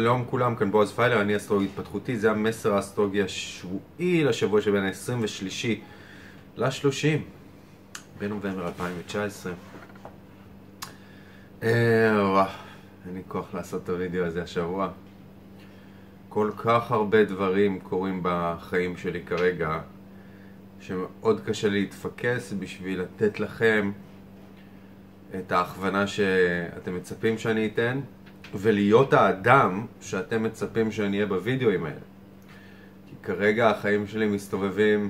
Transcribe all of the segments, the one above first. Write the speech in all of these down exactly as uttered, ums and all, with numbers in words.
שלום כולם, כאן בועז פיילר, אני אסטרולוג התפתחותי. זה המסר האסטרולוגי השבועי לשבוע שבין ה-עשרים ושלושה ל-שלושים בנובמבר אלפיים תשע עשרה. אה, אין לי כוח לעשות את הוידאו הזה השבוע. כל כך הרבה דברים קורים בחיים שלי כרגע שמאוד קשה להתפקס בשביל לתת לכם את ההכוונה שאתם מצפים שאני אתן ולהיות האדם שאתם מצפים שאני אהיה בווידאוים האלה. כי כרגע החיים שלי מסתובבים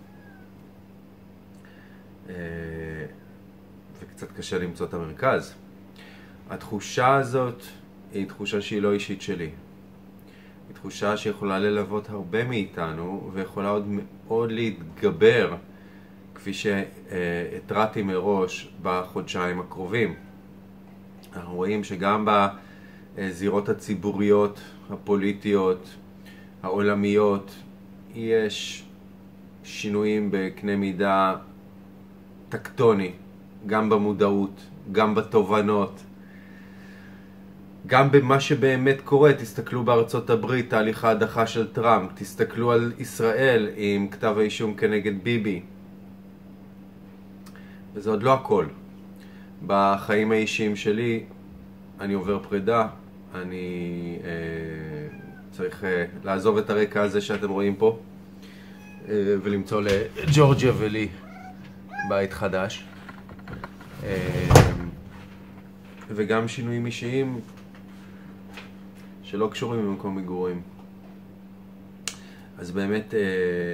אה, וקצת קשה למצוא את המרכז. התחושה הזאת היא תחושה שהיא לא אישית שלי. היא תחושה שיכולה ללוות הרבה מאיתנו ויכולה עוד מאוד להתגבר כפי שהתרעתי מראש בחודשיים הקרובים. אנחנו רואים שגם בזירות הציבוריות, הפוליטיות, העולמיות, יש שינויים בקנה מידה טקטוני, גם במודעות, גם בתובנות, גם במה שבאמת קורה. תסתכלו בארצות הברית, תהליך ההדחה של טראמפ, תסתכלו על ישראל עם כתב האישום כנגד ביבי. וזה עוד לא הכל. בחיים האישיים שלי אני עובר פרידה, אני אה, צריך אה, לעזוב את הרקע הזה שאתם רואים פה אה, ולמצוא לג'ורג'יה ולי בית חדש. אה, וגם שינויים אישיים שלא קשורים במקום מגורים. אז באמת אה,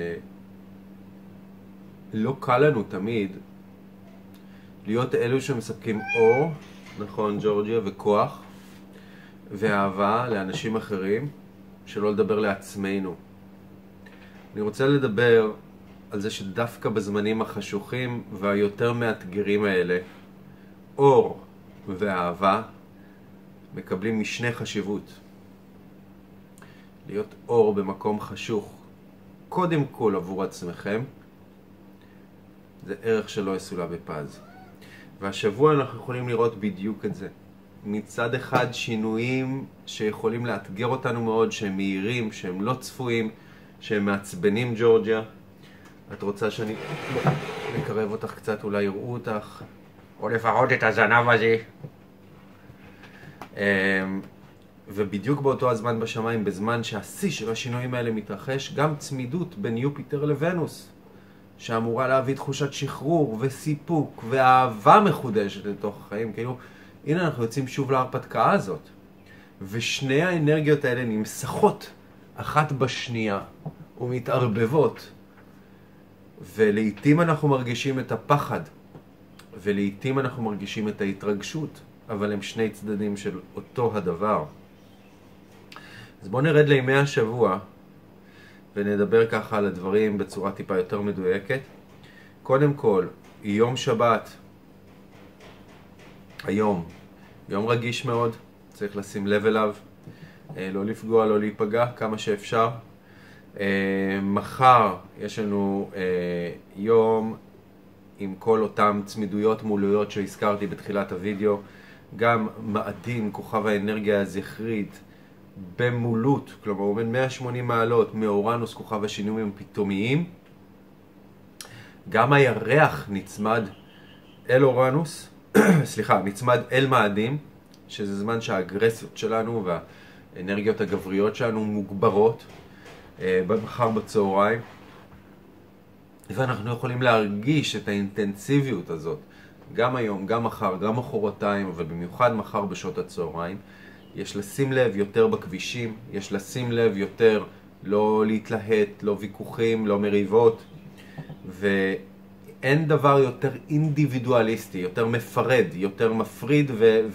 לא קל לנו תמיד להיות אלו שמספקים אור, נכון ג'ורג'יה, וכוח ואהבה לאנשים אחרים, שלא לדבר לעצמנו. אני רוצה לדבר על זה שדווקא בזמנים החשוכים והיותר מאתגרים האלה, אור ואהבה מקבלים משנה חשיבות. להיות אור במקום חשוך, קודם כל עבור עצמכם, זה ערך שלא יסולא בפז. והשבוע אנחנו יכולים לראות בדיוק את זה. מצד אחד שינויים שיכולים לאתגר אותנו מאוד, שהם מהירים, שהם לא צפויים, שהם מעצבנים. ג'ורג'יה, את רוצה שאני נקרב אותך קצת, אולי יראו אותך, או לפחות את הזנב הזה. ובדיוק באותו הזמן בשמיים, בזמן שהשיא של השינויים האלה מתרחש, גם צמידות בין יופיטר לוונוס, שאמורה להביא תחושת שחרור וסיפוק ואהבה מחודשת לתוך החיים. כאילו, הנה אנחנו יוצאים שוב להרפתקה הזאת. ושני האנרגיות האלה נמסכות אחת בשנייה ומתערבבות. ולעיתים אנחנו מרגישים את הפחד, ולעיתים אנחנו מרגישים את ההתרגשות, אבל הם שני צדדים של אותו הדבר. אז בואו נרד לימי השבוע ונדבר ככה על הדברים בצורה טיפה יותר מדויקת. קודם כל, יום שבת, היום, יום רגיש מאוד, צריך לשים לב אליו, לא לפגוע, לא להיפגע, כמה שאפשר. מחר יש לנו יום עם כל אותם צמידויות מולויות שהזכרתי בתחילת הוידאו, גם מאדים, כוכב האנרגיה הזכרית, במולות, כלומר הוא בין מאה ושמונים מעלות מאורנוס, כוכב השינויים הפתאומיים. גם הירח נצמד אל אורנוס, סליחה, נצמד אל מאדים, שזה זמן שהאגרסיות שלנו והאנרגיות הגבריות שלנו מוגברות מחר בצהריים, ואנחנו יכולים להרגיש את האינטנסיביות הזאת גם היום, גם מחר, גם מחרתיים, אבל במיוחד מחר בשעות הצהריים. יש לשים לב יותר בכבישים, יש לשים לב יותר לא להתלהט, לא ויכוחים, לא מריבות, ואין דבר יותר אינדיבידואליסטי, יותר מפרד, יותר מפריד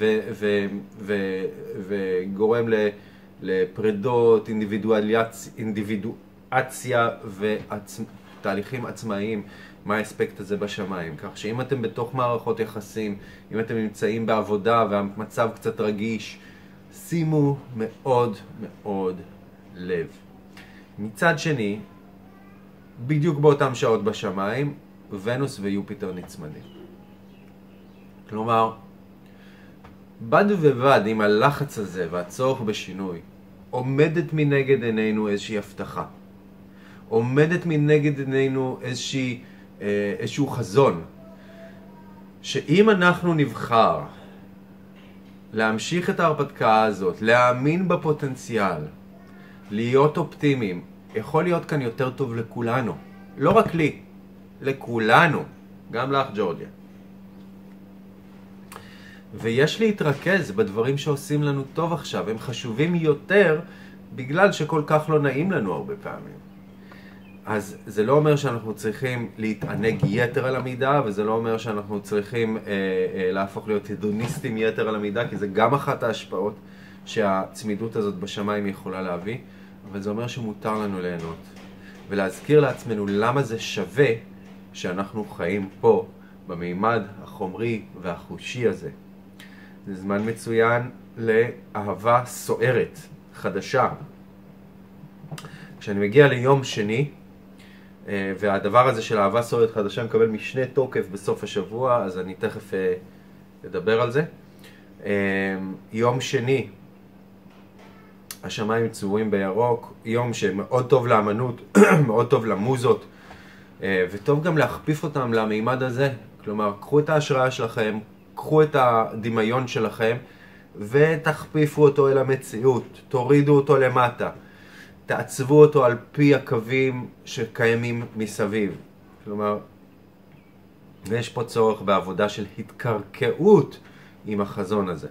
וגורם לפרדות, אינדיבידואציה ותהליכים עצמאיים. מה האספקט הזה בשמיים? כך שאם אתם בתוך מערכות יחסים, אם אתם נמצאים בעבודה והמצב קצת רגיש, שימו מאוד מאוד לב. מצד שני, בדיוק באותם שעות בשמיים, ונוס ויופיטר נצמדים. כלומר, בד ובד עם הלחץ הזה והצורך בשינוי, עומדת מנגד עינינו איזושהי הבטחה. עומדת מנגד עינינו איזושהי, איזשהו חזון. שאם אנחנו נבחר להמשיך את ההרפתקה הזאת, להאמין בפוטנציאל, להיות אופטימיים, יכול להיות כאן יותר טוב לכולנו. לא רק לי, לכולנו. גם לך, ג'ורג'יה. ויש להתרכז בדברים שעושים לנו טוב עכשיו. הם חשובים יותר בגלל שכל כך לא נעים לנו הרבה פעמים. אז זה לא אומר שאנחנו צריכים להתענג יתר על המידה, וזה לא אומר שאנחנו צריכים אה, אה, להפוך להיות הדוניסטים יתר על המידה, כי זה גם אחת ההשפעות שהצמידות הזאת בשמיים יכולה להביא, אבל זה אומר שמותר לנו ליהנות. ולהזכיר לעצמנו למה זה שווה שאנחנו חיים פה, במימד החומרי והחושי הזה. זה זמן מצוין לאהבה סוערת, חדשה. כשאני מגיע ליום שני, והדבר הזה של אהבה סוערת חדשה מקבל משנה תוקף בסוף השבוע, אז אני תכף אדבר על זה. יום שני, השמיים צבועים בירוק, יום שמאוד טוב לאמנות, מאוד טוב למוזות, וטוב גם להכפיף אותם למימד הזה. כלומר, קחו את ההשראה שלכם, קחו את הדמיון שלכם, ותכפיפו אותו אל המציאות, תורידו אותו למטה. תעצבו אותו על פי הקווים שקיימים מסביב. כלומר, ויש פה צורך בעבודה של התקרקעות עם החזון הזה.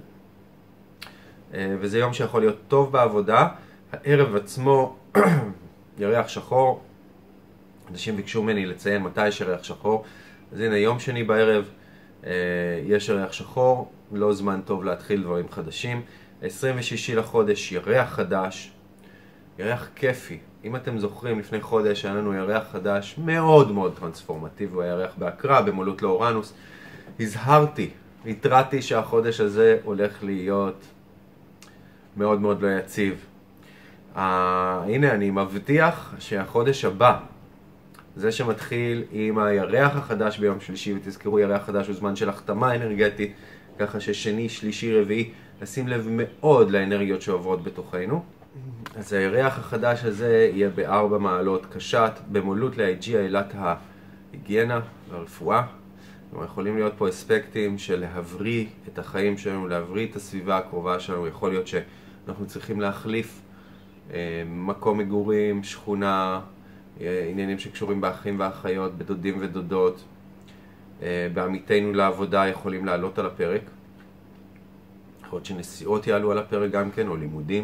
וזה יום שיכול להיות טוב בעבודה. הערב עצמו ירח שחור. אנשים ביקשו ממני לציין מתי יש ירח שחור. אז הנה, יום שני בערב יש ירח שחור. לא זמן טוב להתחיל דברים חדשים. עשרים ושישי לחודש ירח חדש. ירח כיפי. אם אתם זוכרים, לפני חודש היה לנו ירח חדש מאוד מאוד טרנספורמטיבי, הוא הירח באקרא, במולות לאורנוס. הזהרתי, התרעתי שהחודש הזה הולך להיות מאוד מאוד לא יציב. Uh, הנה, אני מבטיח שהחודש הבא, זה שמתחיל עם הירח החדש ביום שלישי, ותזכרו, ירח חדש הוא זמן של החתמה אנרגטית, ככה ששני, שלישי, רביעי, לשים לב מאוד לאנרגיות שעוברות בתוכנו. אז הירח החדש הזה יהיה בארבע מעלות קשת, במולות להיג'יה, אילת ההיגיינה והרפואה. אנחנו יכולים להיות פה אספקטים של להבריא את החיים שלנו, להבריא את הסביבה הקרובה שלנו. יכול להיות שאנחנו צריכים להחליף אה, מקום מגורים, שכונה, אה, עניינים שקשורים באחים ואחיות, בדודים ודודות. אה, בעמיתנו לעבודה יכולים לעלות על הפרק. יכול להיות שנסיעות יעלו על הפרק גם כן, או לימודים.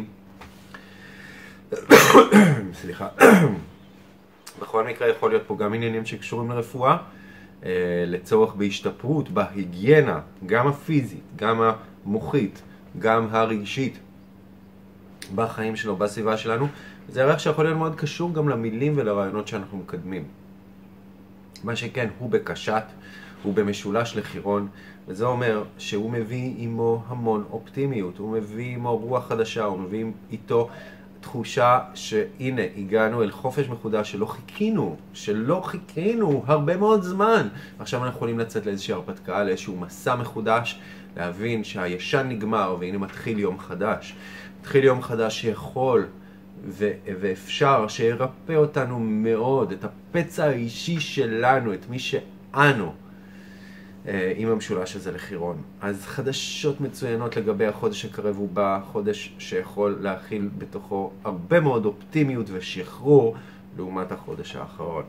סליחה. בכל מקרה יכול להיות פה גם עניינים שקשורים לרפואה, לצורך בהשתפרות, בהיגיינה, גם הפיזית, גם המוחית, גם הרגשית, בחיים שלו, בסביבה שלנו. זה ירח שיכול להיות מאוד קשור גם למילים ולרעיונות שאנחנו מקדמים. מה שכן, הוא בקשת, הוא במשולש לחירון, וזה אומר שהוא מביא עמו המון אופטימיות, הוא מביא עמו רוח חדשה, הוא מביא איתו תחושה שהנה הגענו אל חופש מחודש שלא חיכינו, שלא חיכינו הרבה מאוד זמן. עכשיו אנחנו יכולים לצאת לאיזושהי הרפתקה, לאיזשהו מסע מחודש, להבין שהישן נגמר והנה מתחיל יום חדש. מתחיל יום חדש שיכול ו- ואפשר שירפא אותנו מאוד, את הפצע האישי שלנו, את מי שאנו, עם המשולש הזה לחירון. אז חדשות מצוינות לגבי החודש הקרב ובא, חודש שיכול להכיל בתוכו הרבה מאוד אופטימיות ושחרור לעומת החודש האחרון.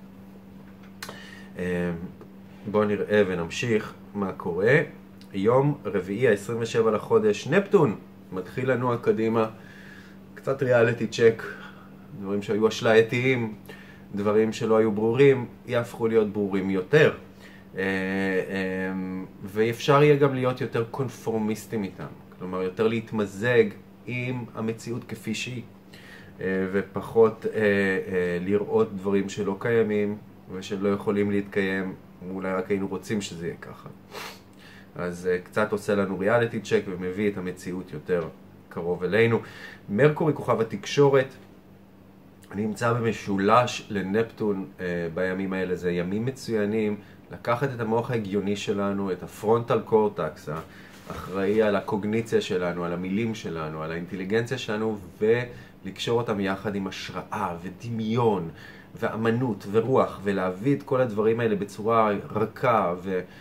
בואו נראה ונמשיך מה קורה. יום רביעי ה-עשרים ושבעה לחודש, נפטון מתחיל לנוע קדימה, קצת ריאליטי צ'ק, דברים שהיו אשלייתיים, דברים שלא היו ברורים, יהפכו להיות ברורים יותר. ואפשר יהיה גם להיות יותר קונפורמיסטים איתם, כלומר יותר להתמזג עם המציאות כפי שהיא, ופחות לראות דברים שלא קיימים ושלא יכולים להתקיים, אולי רק היינו רוצים שזה יהיה ככה. אז קצת עושה לנו ריאליטי צ'ק ומביא את המציאות יותר קרוב אלינו. מרקורי, כוכב התקשורת, נמצא במשולש לנפטון בימים האלה. זה ימים מצוינים לקחת את המוח ההגיוני שלנו, את הפרונטל קורטקס, אחראי על הקוגניציה שלנו, על המילים שלנו, על האינטליגנציה שלנו, ולקשור אותם יחד עם השראה ודמיון ואמנות ורוח, ולהביא את כל הדברים האלה בצורה רכה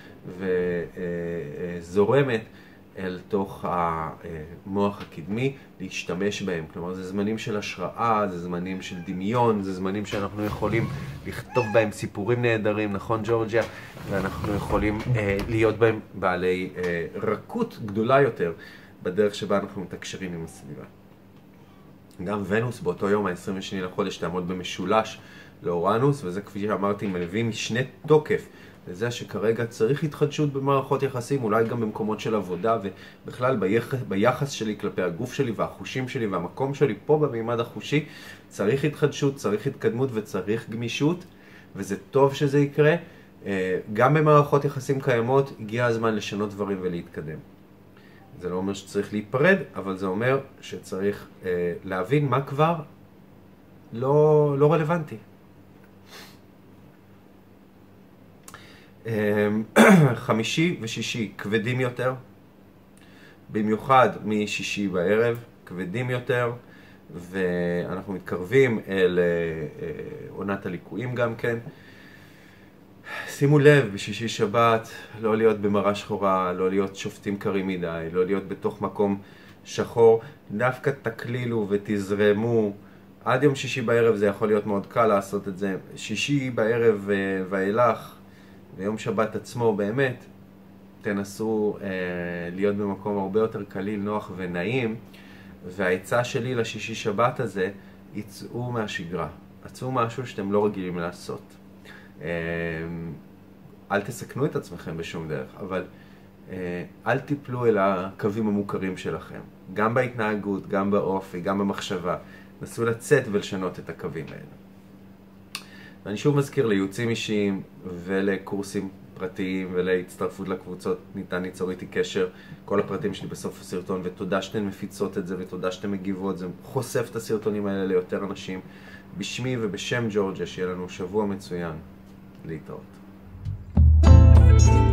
וזורמת אל תוך המוח הקדמי, להשתמש בהם. כלומר, זה זמנים של השראה, זה זמנים של דמיון, זה זמנים שאנחנו יכולים לכתוב בהם סיפורים נהדרים, נכון ג'ורג'יה? ואנחנו יכולים אה, להיות בהם בעלי אה, רכות גדולה יותר בדרך שבה אנחנו מתקשרים עם הסביבה. גם ונוס באותו יום, ה-עשרים ושני לחודש, תעמוד במשולש לאורנוס, וזה כפי שאמרתי, מביא משנה תוקף לזה שכרגע צריך התחדשות במערכות יחסים, אולי גם במקומות של עבודה, ובכלל ביחס, ביחס שלי כלפי הגוף שלי והחושים שלי והמקום שלי פה במימד החושי, צריך התחדשות, צריך התקדמות וצריך גמישות, וזה טוב שזה יקרה. גם במערכות יחסים קיימות הגיע הזמן לשנות דברים ולהתקדם. זה לא אומר שצריך להיפרד, אבל זה אומר שצריך אה, להבין מה כבר לא, לא רלוונטי. חמישי ושישי כבדים יותר, במיוחד משישי בערב, כבדים יותר, ואנחנו מתקרבים אל עונת הליקויים גם כן. שימו לב בשישי שבת לא להיות במראה שחורה, לא להיות שופטים קרים מדי, לא להיות בתוך מקום שחור, דווקא תקלילו ותזרמו. עד יום שישי בערב זה יכול להיות מאוד קל לעשות את זה. שישי בערב ואילך ויום שבת עצמו באמת תנסו אה, להיות במקום הרבה יותר קליל, נוח ונעים, והעצה שלי לשישי שבת הזה, יצאו מהשגרה, עצו משהו שאתם לא רגילים לעשות. אה, אל תסכנו את עצמכם בשום דרך, אבל אה, אל תיפלו אל הקווים המוכרים שלכם, גם בהתנהגות, גם באופי, גם במחשבה. נסו לצאת ולשנות את הקווים האלה. ואני שוב מזכיר, לייעוצים אישיים ולקורסים פרטיים ולהצטרפות לקבוצות ניתן ליצור איתי קשר. כל הפרטים שלי בסוף הסרטון, ותודה שאתן מפיצות את זה ותודה שאתן מגיבות. זה חושף את הסרטונים האלה ליותר אנשים. בשמי ובשם ג'ורג'יה, שיהיה לנו שבוע מצוין. להתראות.